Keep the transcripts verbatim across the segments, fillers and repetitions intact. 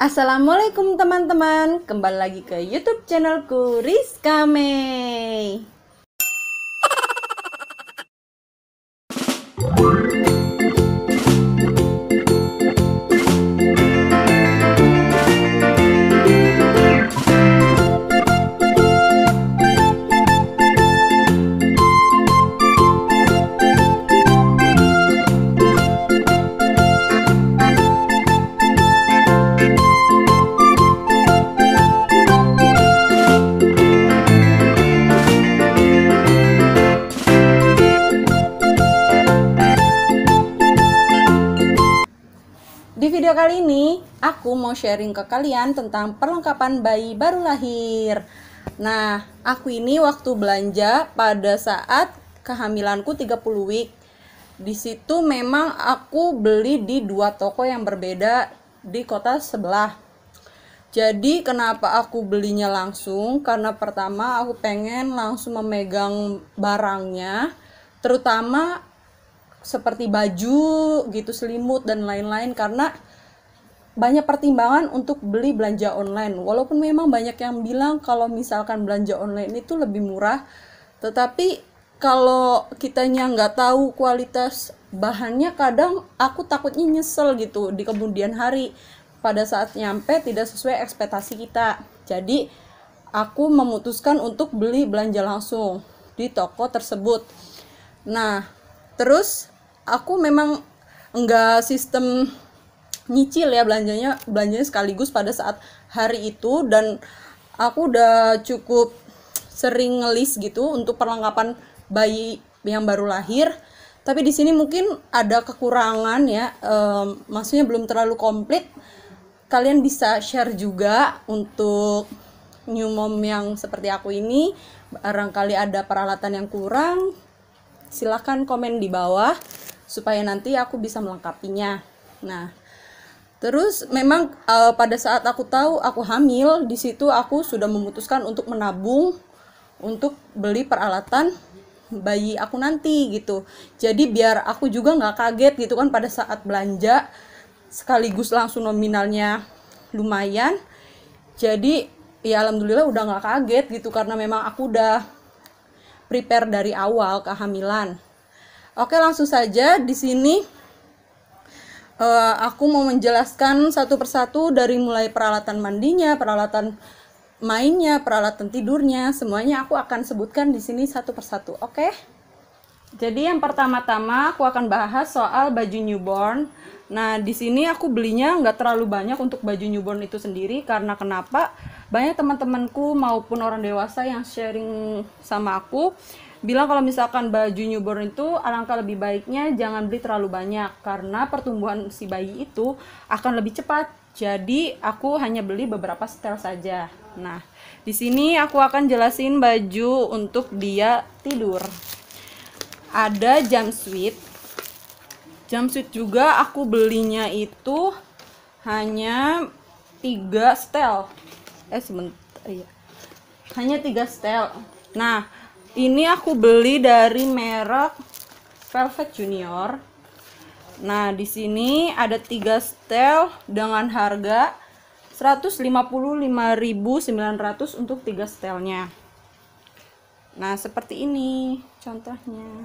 Assalamualaikum teman-teman, kembali lagi ke YouTube channelku Rizka Mei. Di video kali ini, aku mau sharing ke kalian tentang perlengkapan bayi baru lahir. Nah, aku ini waktu belanja pada saat kehamilanku tiga puluh week. Di situ memang aku beli di dua toko yang berbeda di kota sebelah. Jadi kenapa aku belinya langsung? Karena pertama aku pengen langsung memegang barangnya, terutama seperti baju gitu, selimut dan lain-lain, karena banyak pertimbangan untuk beli belanja online. Walaupun memang banyak yang bilang kalau misalkan belanja online itu lebih murah, tetapi kalau kitanya nggak tahu kualitas bahannya, kadang aku takutnya nyesel gitu di kemudian hari pada saat nyampe tidak sesuai ekspektasi kita. Jadi aku memutuskan untuk beli belanja langsung di toko tersebut. Nah, terus aku memang enggak sistem nyicil ya, belanjanya belanjanya sekaligus pada saat hari itu, dan aku udah cukup sering ngelis gitu untuk perlengkapan bayi yang baru lahir. Tapi di sini mungkin ada kekurangan ya, ehm, maksudnya belum terlalu komplit. Kalian bisa share juga untuk new mom yang seperti aku ini, barangkali ada peralatan yang kurang, silahkan komen di bawah supaya nanti aku bisa melengkapinya. Nah, terus memang uh, pada saat aku tahu aku hamil, di situ aku sudah memutuskan untuk menabung untuk beli peralatan bayi aku nanti gitu. Jadi biar aku juga nggak kaget gitu kan pada saat belanja, sekaligus langsung nominalnya lumayan. Jadi ya alhamdulillah udah nggak kaget gitu, karena memang aku udah prepare dari awal kehamilan. Oke, langsung saja di sini uh, aku mau menjelaskan satu persatu dari mulai peralatan mandinya, peralatan mainnya, peralatan tidurnya, semuanya aku akan sebutkan di sini satu persatu. Oke? Jadi yang pertama-tama aku akan bahas soal baju newborn. Nah, di sini aku belinya nggak terlalu banyak untuk baju newborn itu sendiri, karena kenapa? Banyak teman-temanku maupun orang dewasa yang sharing sama aku bilang kalau misalkan baju newborn itu alangkah lebih baiknya jangan beli terlalu banyak, karena pertumbuhan si bayi itu akan lebih cepat. Jadi aku hanya beli beberapa setel saja. Nah, di sini aku akan jelasin baju untuk dia tidur. Ada jumpsuit. Jumpsuit juga aku belinya itu hanya tiga setel. Eh sebentar ya. Hanya tiga setel. Nah, ini aku beli dari merek Velvet Junior. Nah, di sini ada tiga setel dengan harga seratus lima puluh lima ribu sembilan ratus untuk tiga setelnya. Nah, seperti ini contohnya.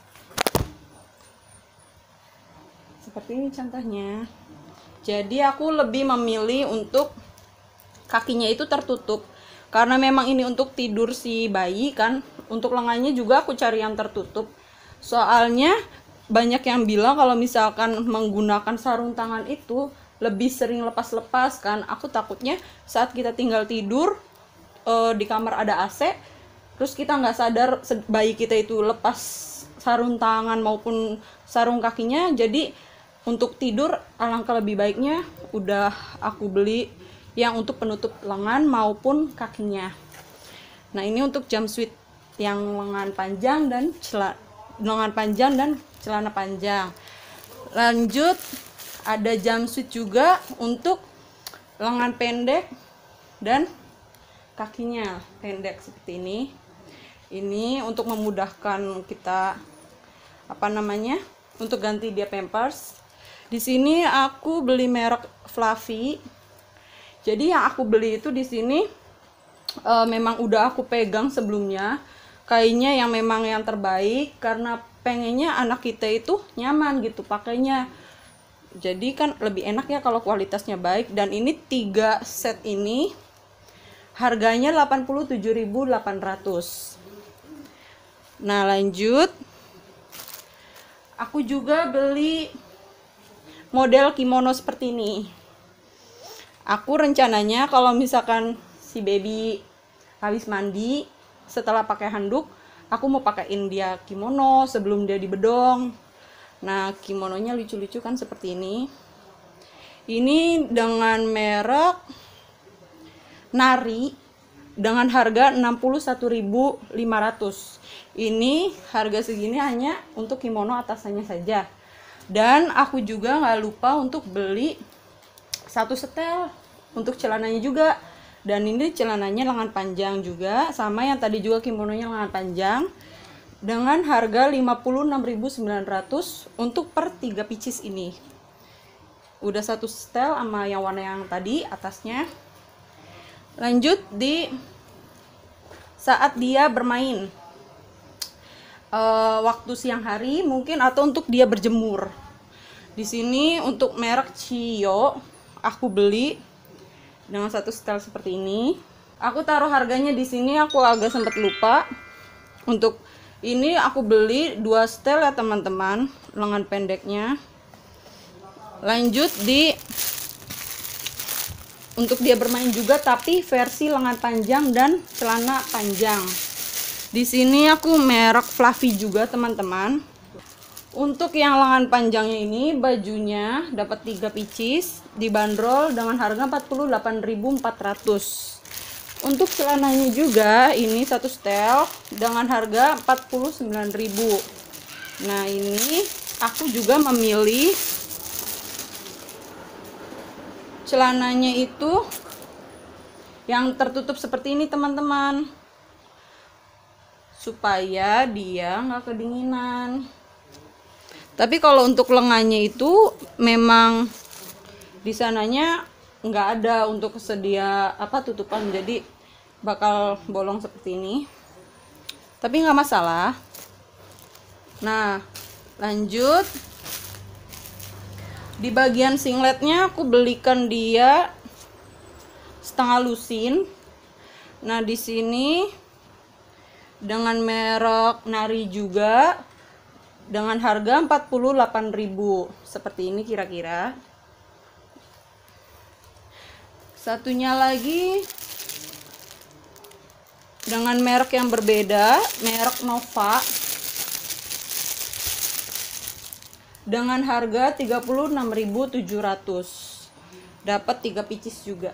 Seperti ini contohnya. Jadi aku lebih memilih untuk kakinya itu tertutup, karena memang ini untuk tidur si bayi kan. Untuk lengannya juga aku cari yang tertutup, soalnya banyak yang bilang kalau misalkan menggunakan sarung tangan itu lebih sering lepas-lepas kan. Aku takutnya saat kita tinggal tidur e, di kamar ada A C, terus kita nggak sadar bayi kita itu lepas sarung tangan maupun sarung kakinya. Jadi untuk tidur alangkah lebih baiknya udah aku beli yang untuk penutup lengan maupun kakinya. Nah, ini untuk jumpsuit yang lengan panjang dan celana lengan panjang dan celana panjang. Lanjut, ada jumpsuit juga untuk lengan pendek dan kakinya pendek seperti ini. Ini untuk memudahkan kita apa namanya? Untuk ganti dia pampers. Di sini aku beli merek Fluffy. Jadi yang aku beli itu di sini e, memang udah aku pegang sebelumnya, kainnya yang memang yang terbaik karena pengennya anak kita itu nyaman gitu pakainya. Jadi kan lebih enak ya kalau kualitasnya baik. Dan ini tiga set ini harganya delapan puluh tujuh ribu delapan ratus. Nah, lanjut. Aku juga beli model kimono seperti ini. Aku rencananya kalau misalkan si baby habis mandi, setelah pakai handuk, aku mau pakaiin dia kimono sebelum dia dibedong. Nah, kimononya lucu-lucu kan seperti ini. Ini dengan merek Nari dengan harga enam puluh satu ribu lima ratus. Ini harga segini hanya untuk kimono atasannya saja. Dan aku juga nggak lupa untuk beli satu setel untuk celananya juga. Dan ini celananya lengan panjang juga, sama yang tadi juga kimononya lengan panjang, dengan harga lima puluh enam ribu sembilan ratus untuk per tiga pieces ini. Udah satu setel sama yang warna yang tadi atasnya. Lanjut di saat dia bermain. Uh, waktu siang hari mungkin atau untuk dia berjemur. Di sini untuk merek Cio aku beli dengan satu setel seperti ini. Aku taruh harganya di sini, aku agak sempat lupa. Untuk ini aku beli dua setel ya teman-teman, lengan pendeknya. Lanjut di untuk dia bermain juga tapi versi lengan panjang dan celana panjang. Di sini aku merek Fluffy juga teman-teman. Untuk yang lengan panjangnya ini bajunya dapat tiga pieces, dibanderol dengan harga empat puluh delapan ribu empat ratus. Untuk celananya juga ini satu setel dengan harga empat puluh sembilan ribu. Nah, ini aku juga memilih celananya itu yang tertutup seperti ini teman-teman, supaya dia nggak kedinginan. Tapi kalau untuk lengannya itu memang di sananya nggak ada untuk sedia apa tutupan, jadi bakal bolong seperti ini. Tapi nggak masalah. Nah, lanjut di bagian singletnya aku belikan dia setengah lusin. Nah, di sini dengan merek Nari juga dengan harga empat puluh delapan ribu. Seperti ini kira-kira. Satunya lagi dengan merek yang berbeda, merek Nova, dengan harga tiga puluh enam ribu tujuh ratus. Dapat tiga pieces juga.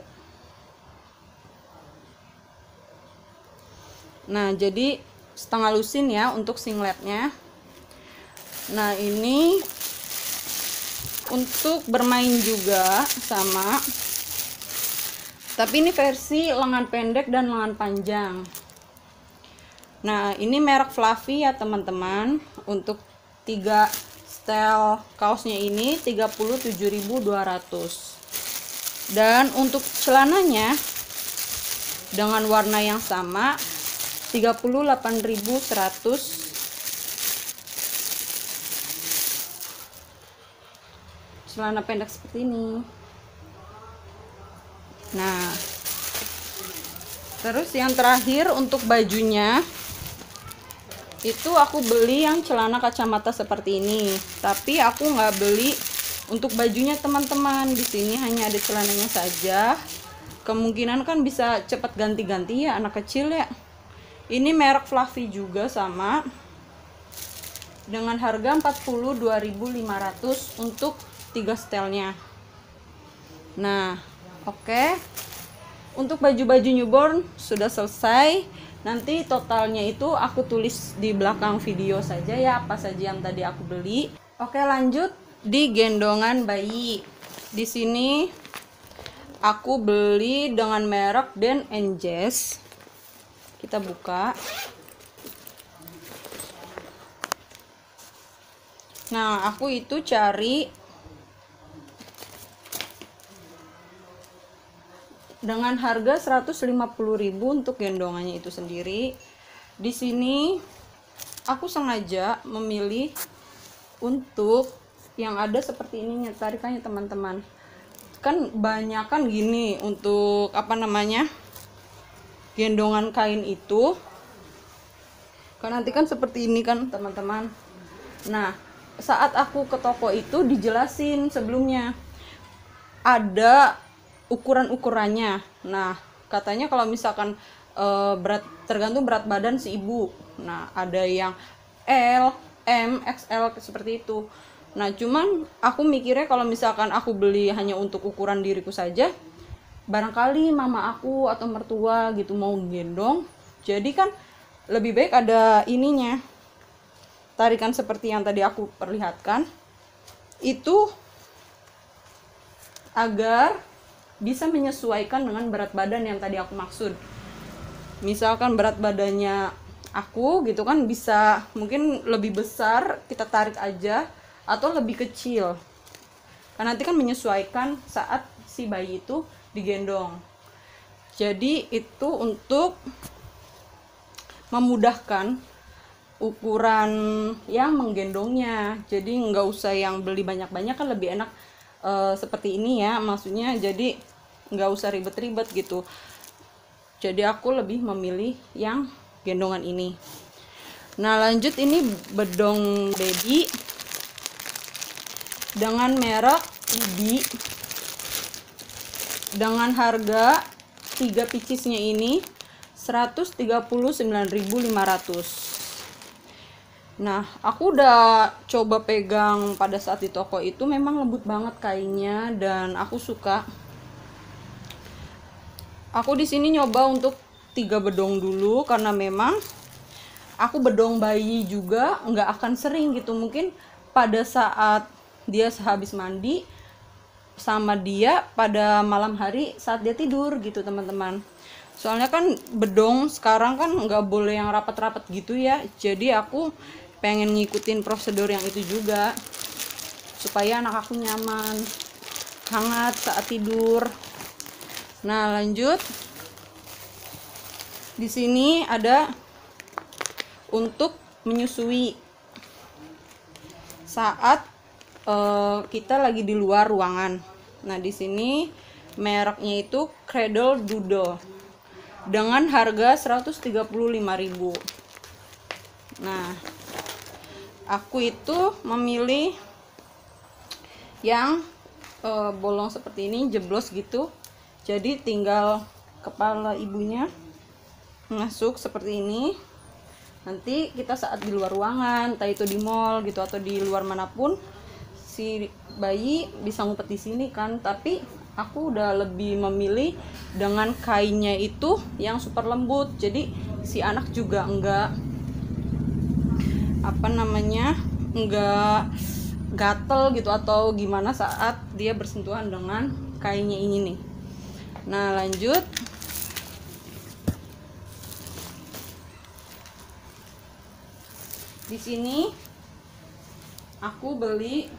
Nah, jadi setengah lusin ya untuk singletnya. Nah, ini untuk bermain juga sama, tapi ini versi lengan pendek dan lengan panjang. Nah, ini merek Fluffy ya teman-teman. Untuk tiga setel kaosnya ini tiga puluh tujuh ribu dua ratus. Dan untuk celananya dengan warna yang sama tiga puluh delapan ribu seratus. Celana pendek seperti ini. Nah, terus yang terakhir untuk bajunya itu aku beli yang celana kacamata seperti ini, tapi aku nggak beli untuk bajunya teman-teman. Di sini hanya ada celananya saja. Kemungkinan kan bisa cepat ganti-ganti ya anak kecil ya. Ini merek Fluffy juga sama, dengan harga empat puluh dua ribu lima ratus untuk tiga setelnya. Nah, oke. Okay. Untuk baju-baju newborn sudah selesai. Nanti totalnya itu aku tulis di belakang video saja ya, apa saja yang tadi aku beli. Oke, lanjut di gendongan bayi. Di sini aku beli dengan merek Dan and Jazz. Kita buka. Nah, aku itu cari dengan harga seratus lima puluh ribu untuk gendongannya itu sendiri. Di sini aku sengaja memilih untuk yang ada seperti ini tarikannya teman-teman. Kan banyak kan gini untuk apa namanya gendongan kain itu kan nanti kan seperti ini kan teman-teman. Nah, saat aku ke toko itu dijelasin sebelumnya ada ukuran-ukurannya. Nah, katanya kalau misalkan e, berat tergantung berat badan si ibu. Nah, ada yang L, M, X L seperti itu. Nah, cuman aku mikirnya kalau misalkan aku beli hanya untuk ukuran diriku saja, barangkali mama aku atau mertua gitu mau gendong. Jadi kan lebih baik ada ininya. Tarikan seperti yang tadi aku perlihatkan. Itu agar bisa menyesuaikan dengan berat badan yang tadi aku maksud. Misalkan berat badannya aku gitu kan bisa mungkin lebih besar, kita tarik aja, atau lebih kecil. Karena nanti kan menyesuaikan saat si bayi itu digendong. Jadi itu untuk memudahkan ukuran yang menggendongnya. Jadi nggak usah yang beli banyak-banyak, kan lebih enak e, seperti ini ya, maksudnya jadi nggak usah ribet-ribet gitu. Jadi aku lebih memilih yang gendongan ini. Nah, lanjut ini bedong baby dengan merek Ubi dengan harga tiga picisnya ini seratus tiga puluh sembilan ribu lima ratus. Nah, aku udah coba pegang pada saat di toko itu, memang lembut banget kainnya dan aku suka. Aku di sini nyoba untuk tiga bedong dulu karena memang aku bedong bayi juga nggak akan sering gitu. Mungkin pada saat dia sehabis mandi sama dia pada malam hari saat dia tidur gitu teman-teman. Soalnya kan bedong sekarang kan nggak boleh yang rapat-rapat gitu ya. Jadi aku pengen ngikutin prosedur yang itu juga supaya anak aku nyaman, hangat saat tidur. Nah, lanjut di sini ada untuk menyusui saat uh, kita lagi di luar ruangan. Nah, di sini mereknya itu Cradle Doodle dengan harga seratus tiga puluh lima ribu. Nah, aku itu memilih yang e, bolong seperti ini, jeblos gitu. Jadi tinggal kepala ibunya masuk seperti ini. Nanti kita saat di luar ruangan, entah itu di mall gitu atau di luar manapun, si bayi bisa ngumpet di sini kan. Tapi aku udah lebih memilih dengan kainnya itu yang super lembut. Jadi si anak juga enggak apa namanya enggak gatel gitu atau gimana saat dia bersentuhan dengan kainnya ini nih. Nah, lanjut di sini aku beli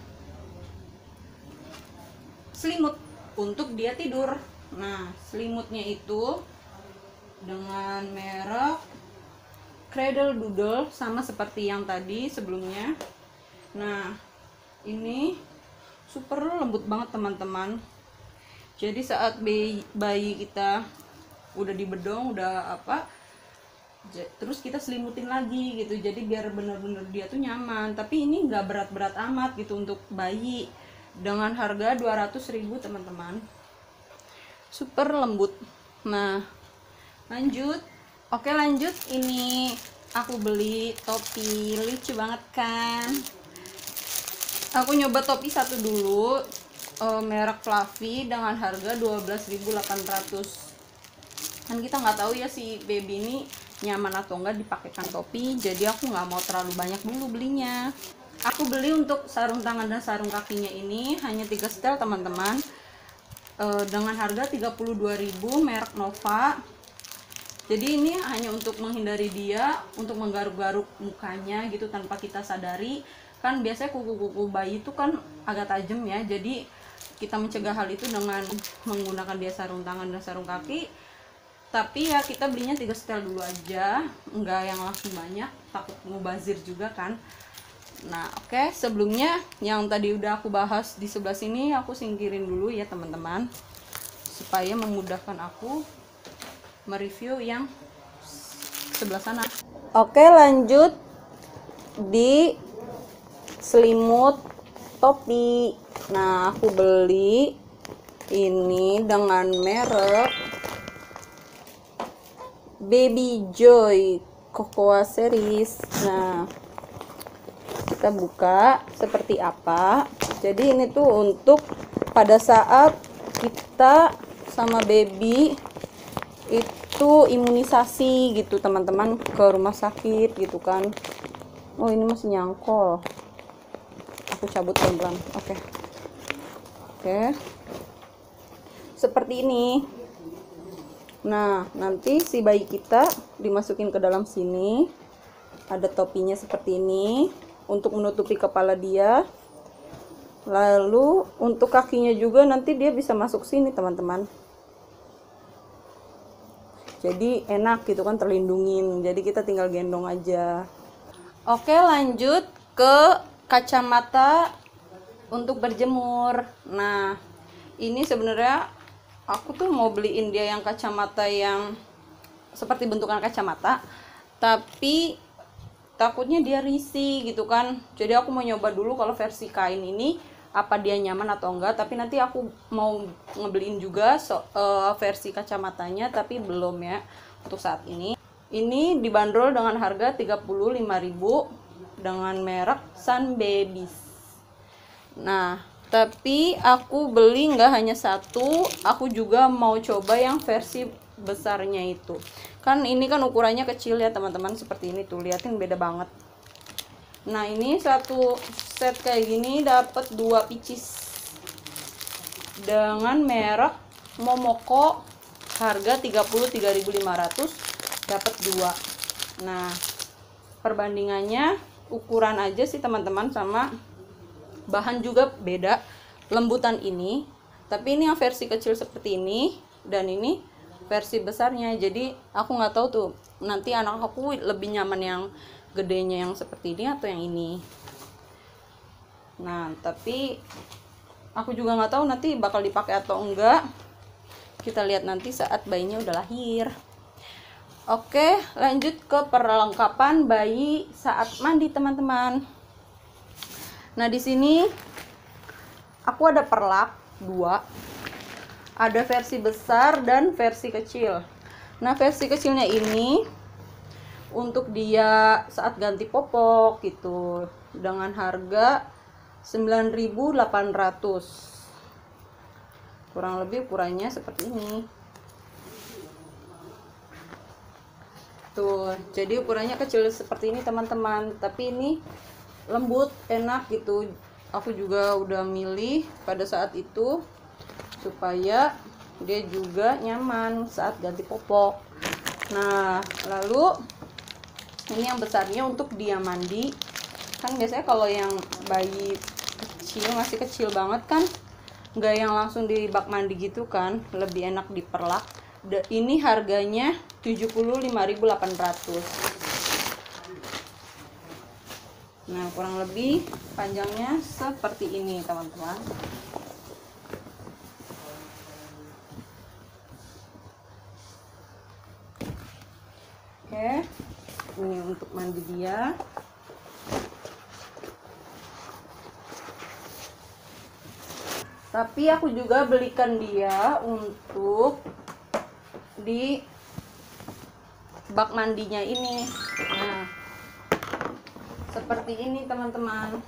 selimut untuk dia tidur. Nah, selimutnya itu dengan merek Cradle Doodle sama seperti yang tadi sebelumnya. Nah, ini super lembut banget teman-teman. Jadi saat bayi, bayi kita udah dibedong, udah apa, terus kita selimutin lagi gitu. Jadi biar bener-bener dia tuh nyaman. Tapi ini nggak berat-berat amat gitu untuk bayi. Dengan harga dua ratus ribu teman-teman. Super lembut. Nah, lanjut. Oke, lanjut, ini aku beli topi, lucu banget kan. Aku nyoba topi satu dulu, e, merek Fluffy dengan harga dua belas ribu delapan ratus. Kan kita nggak tahu ya si baby ini nyaman atau enggak dipakaikan topi, jadi aku nggak mau terlalu banyak dulu belinya. Aku beli untuk sarung tangan dan sarung kakinya ini hanya tiga setel teman-teman, e, dengan harga tiga puluh dua ribu, merek Nova. Jadi ini hanya untuk menghindari dia untuk menggaruk-garuk mukanya gitu tanpa kita sadari. Kan biasanya kuku-kuku bayi itu kan agak tajam ya. Jadi kita mencegah hal itu dengan menggunakan dia sarung tangan dan sarung kaki. Tapi ya kita belinya tiga setel dulu aja, enggak yang langsung banyak, takut mubazir juga kan. Nah oke, okay. Sebelumnya yang tadi udah aku bahas di sebelah sini aku singkirin dulu ya teman-teman, supaya memudahkan aku mereview yang sebelah sana. Oke, lanjut di selimut topi. Nah aku beli ini dengan merek Baby Joy Cocoa Series. Nah kita buka seperti apa. Jadi ini tuh untuk pada saat kita sama baby itu imunisasi gitu teman-teman, ke rumah sakit gitu kan. Oh ini masih nyangkol, aku cabut pelan-pelan. Oke okay. Oke okay. Seperti ini. Nah nanti si bayi kita dimasukin ke dalam sini, ada topinya seperti ini untuk menutupi kepala dia. Lalu untuk kakinya juga nanti dia bisa masuk sini teman-teman, jadi enak gitu kan, terlindungin. Jadi kita tinggal gendong aja. Oke, lanjut ke kacamata untuk berjemur. Nah ini sebenarnya aku tuh mau beliin dia yang kacamata yang seperti bentukan kacamata, tapi takutnya dia risih gitu kan. Jadi aku mau nyoba dulu kalau versi kain ini apa dia nyaman atau enggak. Tapi nanti aku mau ngebeliin juga so, uh, versi kacamatanya, tapi belum ya untuk saat ini. Ini dibanderol dengan harga tiga puluh lima ribu dengan merek Sun Babies. Nah tapi aku beli nggak hanya satu, aku juga mau coba yang versi besarnya itu. Kan ini kan ukurannya kecil ya teman-teman, seperti ini tuh, liatin beda banget. Nah ini satu set kayak gini dapat dua pieces dengan merek Momoko, harga tiga puluh tiga ribu lima ratus, dapat dua. Nah perbandingannya ukuran aja sih teman-teman, sama bahan juga beda, lembutan ini. Tapi ini yang versi kecil seperti ini, dan ini versi besarnya. Jadi aku nggak tahu tuh nanti anak aku lebih nyaman yang gedenya yang seperti ini atau yang ini. Nah tapi aku juga nggak tahu nanti bakal dipakai atau enggak, kita lihat nanti saat bayinya udah lahir. Oke, lanjut ke perlengkapan bayi saat mandi teman-teman. Nah di sini aku ada perlak dua, ada versi besar dan versi kecil. Nah versi kecilnya ini untuk dia saat ganti popok gitu, dengan harga sembilan ribu delapan ratus, kurang lebih ukurannya seperti ini tuh. Jadi ukurannya kecil seperti ini teman-teman, tapi ini lembut, enak gitu. Aku juga udah milih pada saat itu supaya dia juga nyaman saat ganti popok. Nah lalu ini yang besarnya untuk dia mandi. Kan biasanya kalau yang bayi kecil, masih kecil banget kan, nggak yang langsung di bak mandi gitu kan, lebih enak diperlak. Ini harganya tujuh puluh lima ribu delapan ratus. Nah kurang lebih panjangnya seperti ini teman-teman. Oke, ini untuk mandi dia. Tapi aku juga belikan dia untuk di bak mandinya ini. Nah seperti ini teman-teman.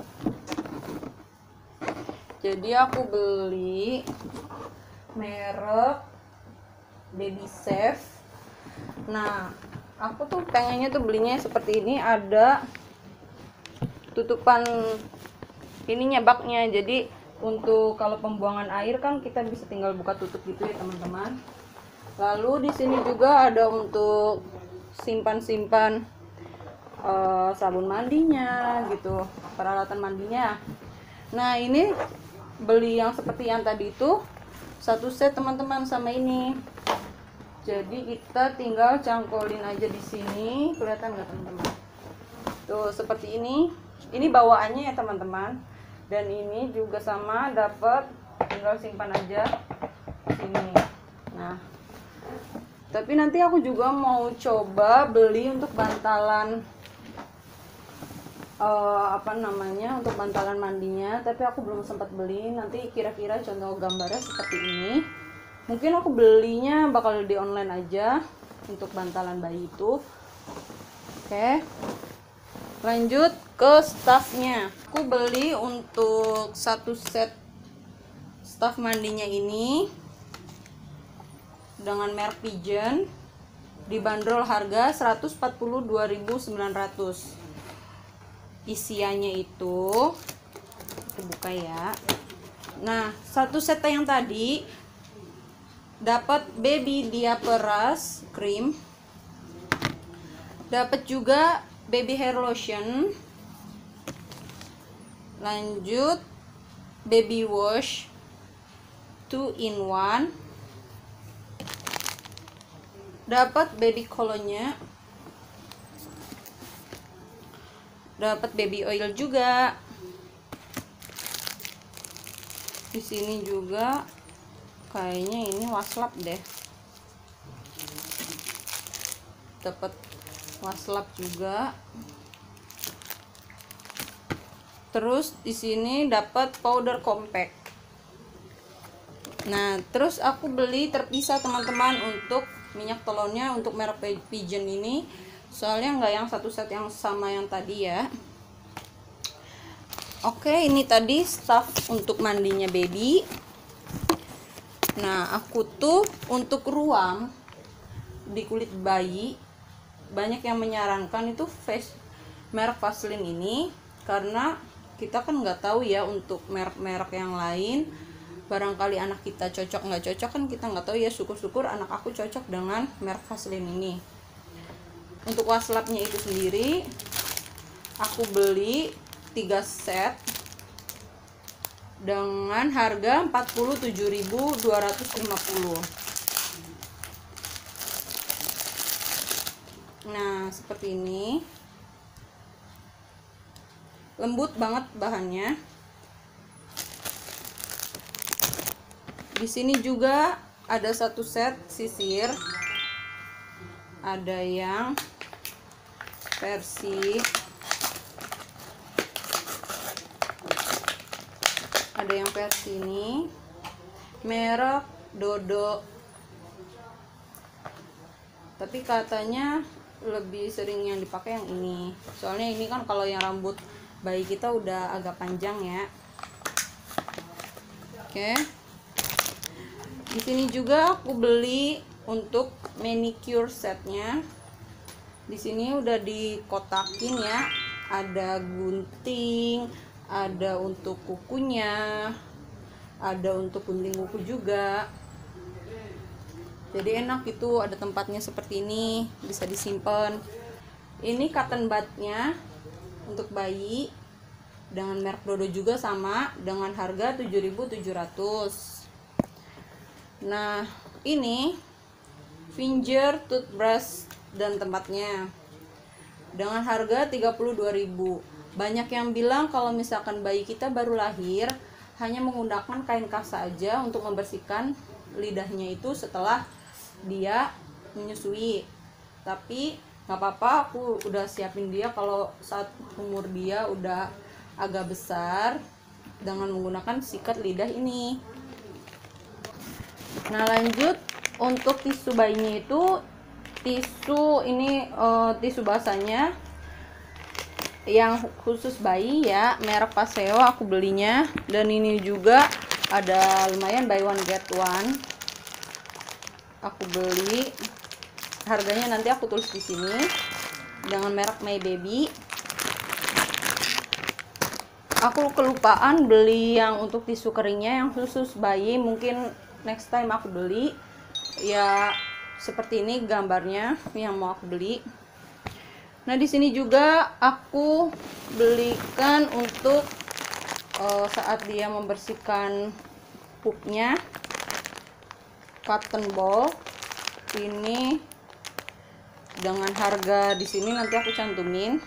Jadi aku beli merek Baby Safe. Nah aku tuh pengennya tuh belinya seperti ini, ada tutupan ininya, baknya. Jadi untuk kalau pembuangan air kan kita bisa tinggal buka tutup gitu ya teman-teman. Lalu di sini juga ada untuk simpan-simpan uh, sabun mandinya gitu, peralatan mandinya. Nah ini beli yang seperti yang tadi itu satu set teman-teman sama ini. Jadi kita tinggal cangkolin aja di sini, kelihatan nggak teman-teman? Tuh seperti ini. Ini bawaannya ya teman-teman. Dan ini juga sama, dapat, tinggal simpan aja di sini. Nah, tapi nanti aku juga mau coba beli untuk bantalan uh, apa namanya, untuk bantalan mandinya, tapi aku belum sempat beli. Nanti kira-kira contoh gambarnya seperti ini. Mungkin aku belinya bakal di online aja untuk bantalan bayi itu. Oke, lanjut ke stafnya. Aku beli untuk satu set staf mandinya ini dengan merek Pigeon, dibanderol harga seratus empat puluh dua ribu sembilan ratus. Isiannya itu, aku buka ya. Nah, satu set yang tadi dapat baby diaperas cream, dapat juga baby hair lotion, lanjut baby wash two in one, dapat baby cologne-nya, dapat baby oil juga. Di sini juga kayaknya ini waslap deh, dapat waslap juga. Terus di sini dapat powder compact. Nah, terus aku beli terpisah teman-teman untuk minyak telonnya untuk merek Pigeon ini, soalnya nggak yang satu set yang sama yang tadi ya. Oke, ini tadi stuff untuk mandinya baby. Nah, aku tuh untuk ruam di kulit bayi banyak yang menyarankan itu face merek Vaseline ini, karena kita kan nggak tahu ya untuk merek-merek yang lain, barangkali anak kita cocok nggak cocok kan kita nggak tahu ya. Syukur-syukur anak aku cocok dengan merek Vaseline ini. Untuk waslapnya itu sendiri aku beli tiga set dengan harga empat puluh tujuh ribu dua ratus lima puluh. Nah, seperti ini. Lembut banget bahannya. Di sini juga ada satu set sisir. Ada yang versi, ada yang versi ini merek Dodo, tapi katanya lebih sering yang dipakai yang ini, soalnya ini kan kalau yang rambut bayi kita udah agak panjang ya. Oke, di sini juga aku beli untuk manicure setnya. Di sini udah dikotakin ya, ada gunting, ada untuk kukunya, ada untuk gunting kuku juga. Jadi enak itu, ada tempatnya seperti ini, bisa disimpan. Ini cotton budnya untuk bayi dengan merek Dodo juga, sama dengan harga tujuh ribu tujuh ratus. Nah, ini finger toothbrush dan tempatnya dengan harga tiga puluh dua ribu. Banyak yang bilang kalau misalkan bayi kita baru lahir hanya menggunakan kain kasa aja untuk membersihkan lidahnya itu setelah dia menyusui. Tapi nggak apa-apa, aku udah siapin dia kalau saat umur dia udah agak besar dengan menggunakan sikat lidah ini. Nah, lanjut untuk tisu bayinya itu, tisu ini uh, tisu basahnya yang khusus bayi ya, merek Paseo aku belinya. Dan ini juga ada lumayan buy one get one, aku beli. Harganya nanti aku tulis di sini, dengan merek My Baby. Aku kelupaan beli yang untuk tisu keringnya yang khusus bayi, mungkin next time aku beli. Ya seperti ini gambarnya yang mau aku beli. Nah, di sini juga aku belikan untuk uh, saat dia membersihkan pupnya. Cotton ball ini dengan harga di sini nanti aku cantumin,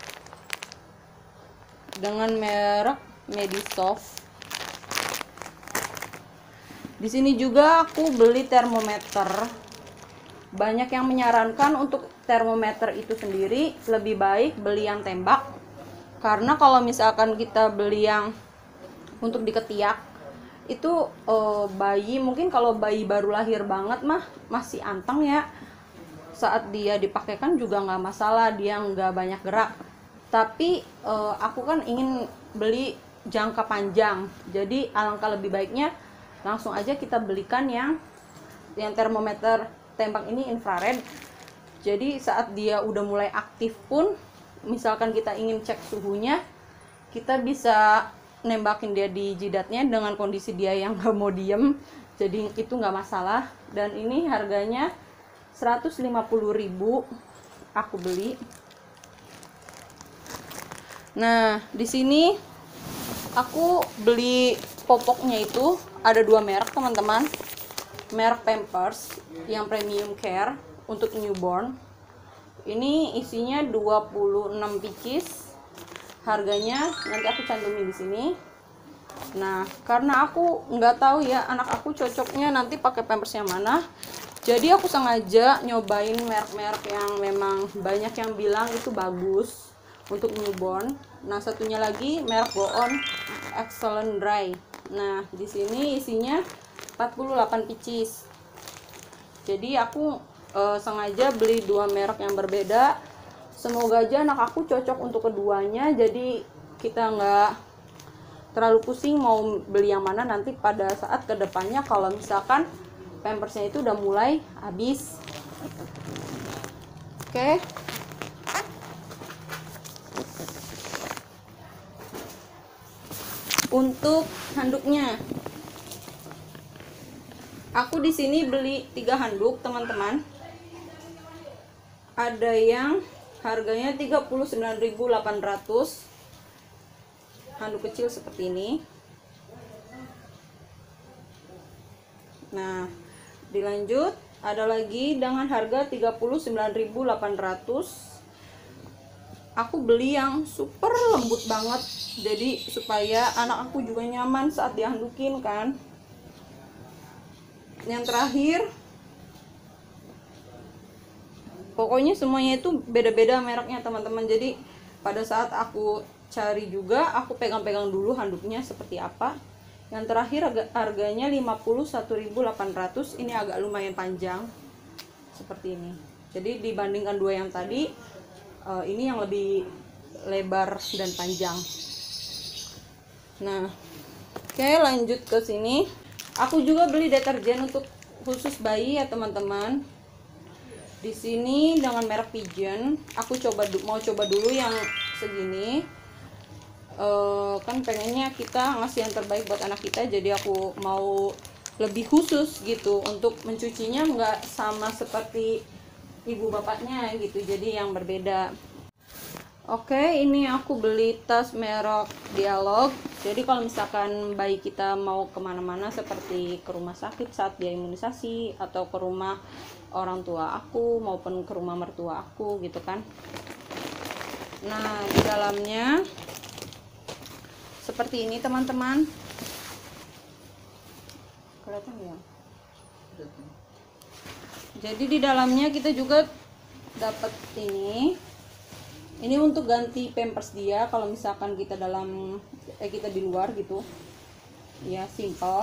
dengan merek Medisoft. Di sini juga aku beli termometer. Banyak yang menyarankan untuk termometer itu sendiri lebih baik beli yang tembak, karena kalau misalkan kita beli yang untuk di ketiak itu eh, bayi, mungkin kalau bayi baru lahir banget mah masih anteng ya, saat dia dipakaikan juga nggak masalah, dia nggak banyak gerak. Tapi eh, aku kan ingin beli jangka panjang, jadi alangkah lebih baiknya langsung aja kita belikan yang yang termometer tembak ini infrared. Jadi saat dia udah mulai aktif pun, misalkan kita ingin cek suhunya, kita bisa nembakin dia di jidatnya dengan kondisi dia yang gak mau diem, jadi itu nggak masalah. Dan ini harganya seratus lima puluh ribu aku beli. Nah, di sini aku beli popoknya itu ada dua merek teman-teman, merek Pampers yang premium care untuk newborn. Ini isinya dua puluh enam pieces. Harganya nanti aku cantumin di sini. Nah, karena aku nggak tahu ya anak aku cocoknya nanti pakai Pampers yang mana, jadi aku sengaja nyobain merek-merek yang memang banyak yang bilang itu bagus untuk newborn. Nah, satunya lagi merek Go On Excellent Dry. Nah, di sini isinya empat puluh delapan pieces. Jadi aku e, sengaja beli dua merek yang berbeda. Semoga aja anak aku cocok untuk keduanya, jadi kita nggak terlalu pusing mau beli yang mana nanti pada saat kedepannya kalau misalkan pampersnya itu udah mulai habis. Oke. Untuk handuknya, aku di sini beli tiga handuk teman-teman. Ada yang harganya tiga puluh sembilan ribu delapan ratus, handuk kecil seperti ini. Nah, dilanjut ada lagi dengan harga tiga puluh sembilan ribu delapan ratus. Aku beli yang super lembut banget, jadi supaya anak aku juga nyaman saat dihandukin kan. Yang terakhir, pokoknya semuanya itu beda-beda mereknya teman-teman. Jadi pada saat aku cari juga, aku pegang-pegang dulu handuknya seperti apa. Yang terakhir harganya lima puluh satu ribu delapan ratus. Ini agak lumayan panjang seperti ini. Jadi dibandingkan dua yang tadi, ini yang lebih lebar dan panjang. Nah, oke, lanjut ke sini. Aku juga beli deterjen untuk khusus bayi ya teman-teman. Di sini dengan merek Pigeon. Aku coba mau coba dulu yang segini. E, kan pengennya kita ngasih yang terbaik buat anak kita, jadi aku mau lebih khusus gitu untuk mencucinya, nggak sama seperti ibu bapaknya gitu, jadi yang berbeda. Oke, ini aku beli tas merek Dialog. Jadi kalau misalkan bayi kita mau kemana-mana seperti ke rumah sakit saat dia imunisasi, atau ke rumah orang tua aku maupun ke rumah mertua aku gitu kan. Nah, di dalamnya seperti ini teman-teman. Kelihatan ya? Jadi di dalamnya kita juga dapat ini. Ini untuk ganti pampers dia kalau misalkan kita dalam eh kita di luar gitu. Ya, simple.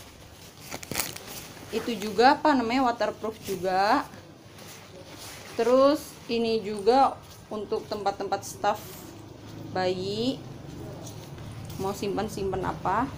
Itu juga apa namanya waterproof juga. Terus ini juga untuk tempat-tempat staff bayi, mau simpan-simpan apa.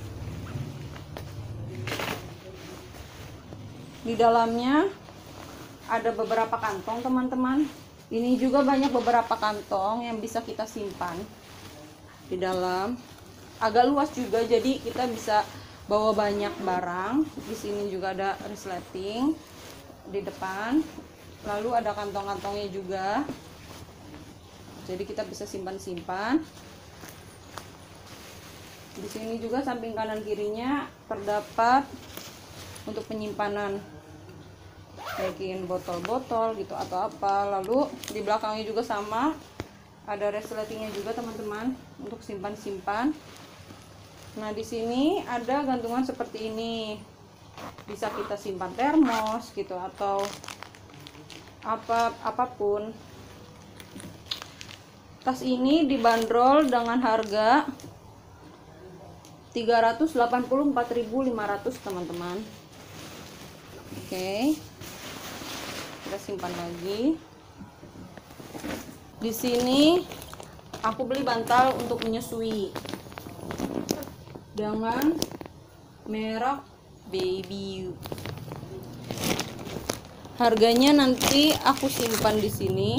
Di dalamnya ada beberapa kantong teman-teman. Ini juga banyak beberapa kantong yang bisa kita simpan di dalam. Agak luas juga, jadi kita bisa bawa banyak barang. Di sini juga ada resleting di depan. Lalu ada kantong-kantongnya juga. Jadi kita bisa simpan-simpan. Di sini juga samping kanan kirinya terdapat untuk penyimpanan bikin botol-botol gitu atau apa. Lalu di belakangnya juga sama, ada resletingnya juga teman-teman untuk simpan-simpan. Nah, di sini ada gantungan seperti ini. Bisa kita simpan termos gitu atau apa apapun. Tas ini dibanderol dengan harga tiga ratus delapan puluh empat ribu lima ratus teman-teman. Oke. Kita simpan lagi. Di sini aku beli bantal untuk menyusui dengan merek Baby. Harganya nanti aku simpan di sini.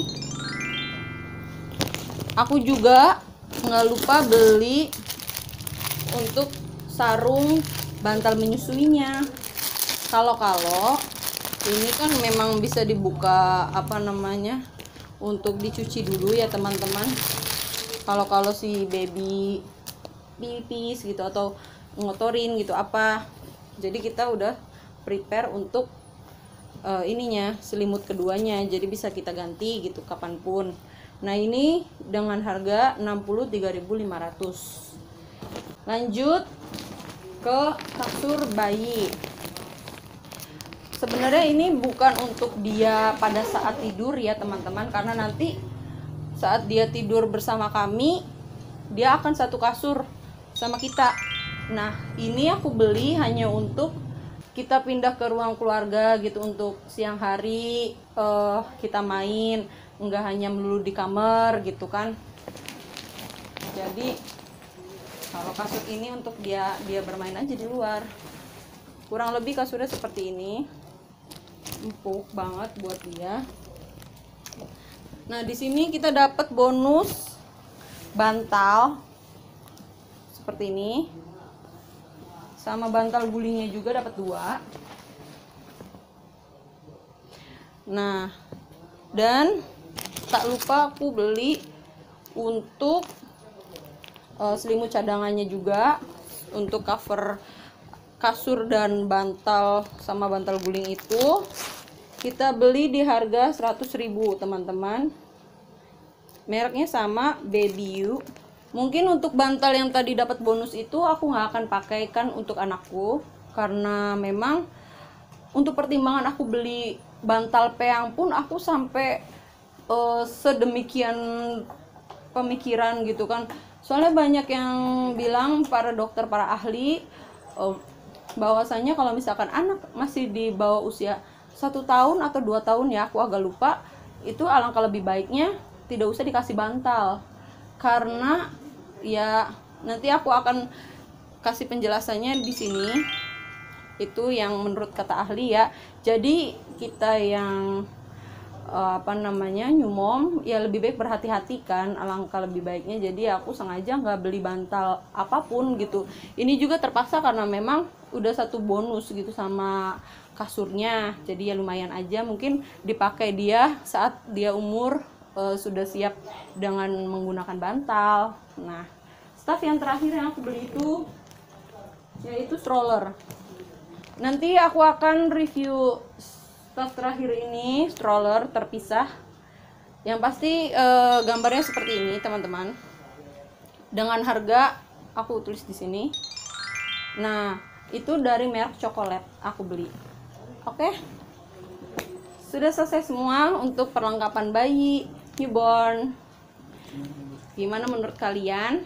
Aku juga nggak lupa beli untuk sarung bantal menyusuinya. Kalau-kalau ini kan memang bisa dibuka apa namanya untuk dicuci dulu ya teman-teman. Kalau-kalau si baby pipis gitu atau ngotorin gitu apa, jadi kita udah prepare untuk uh, ininya selimut keduanya, jadi bisa kita ganti gitu kapanpun. Nah, ini dengan harga enam puluh tiga ribu lima ratus. Lanjut ke kasur bayi. Sebenarnya ini bukan untuk dia pada saat tidur ya teman-teman, karena nanti saat dia tidur bersama kami dia akan satu kasur sama kita. Nah, ini aku beli hanya untuk kita pindah ke ruang keluarga gitu, untuk siang hari uh, kita main, enggak hanya melulu di kamar gitu kan. Jadi kalau kasur ini untuk dia dia bermain aja di luar. Kurang lebih kasurnya seperti ini, empuk banget buat dia. Nah, di sini kita dapat bonus bantal seperti ini, sama bantal gulingnya juga dapat dua. Nah, dan tak lupa aku beli untuk uh, selimut cadangannya juga, untuk cover kasur dan bantal sama bantal guling itu kita beli di harga seratus ribu teman-teman. Mereknya sama, Baby You. Mungkin untuk bantal yang tadi dapat bonus itu aku nggak akan pakaikan untuk anakku, karena memang untuk pertimbangan aku beli bantal peyang pun aku sampai uh, sedemikian pemikiran gitu kan. Soalnya banyak yang bilang, para dokter, para ahli, uh, bahwasanya kalau misalkan anak masih di bawah usia satu tahun atau dua tahun ya, aku agak lupa, itu alangkah lebih baiknya tidak usah dikasih bantal, karena ya nanti aku akan kasih penjelasannya di sini. Itu yang menurut kata ahli ya. Jadi kita yang uh, apa namanya nyumom ya lebih baik berhati-hati kan, alangkah lebih baiknya. Jadi aku sengaja nggak beli bantal apapun gitu. Ini juga terpaksa karena memang udah satu bonus gitu sama kasurnya, jadi ya lumayan aja, mungkin dipakai dia saat dia umur uh, sudah siap dengan menggunakan bantal. Nah, stuff yang terakhir yang aku beli itu yaitu stroller. Nanti aku akan review stuff terakhir ini, stroller terpisah. Yang pasti uh, gambarnya seperti ini teman-teman, dengan harga aku tulis di sini. Nah, itu dari merek coklat aku beli. Oke, sudah selesai semua untuk perlengkapan bayi newborn. Gimana menurut kalian?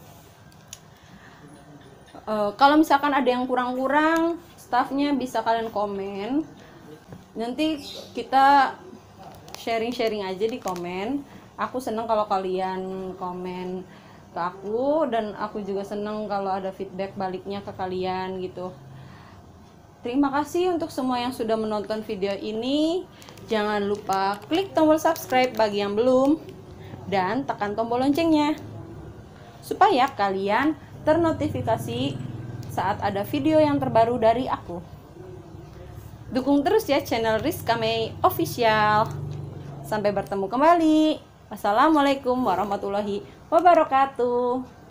Uh, kalau misalkan ada yang kurang-kurang staffnya, bisa kalian komen. Nanti kita sharing-sharing aja di komen. Aku seneng kalau kalian komen ke aku, dan aku juga seneng kalau ada feedback baliknya ke kalian gitu. Terima kasih untuk semua yang sudah menonton video ini. Jangan lupa klik tombol subscribe bagi yang belum, dan tekan tombol loncengnya supaya kalian ternotifikasi saat ada video yang terbaru dari aku. Dukung terus ya channel Rizka Mei Official. Sampai bertemu kembali. Wassalamualaikum warahmatullahi wabarakatuh.